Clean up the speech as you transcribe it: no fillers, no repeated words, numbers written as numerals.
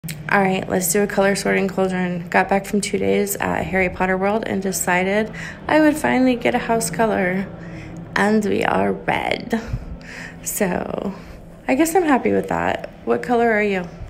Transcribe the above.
All right, let's do a color sorting cauldron. Got back from 2 days at Harry Potter World and decided I would finally get a house color. And we are red. So I guess I'm happy with that. What color are you?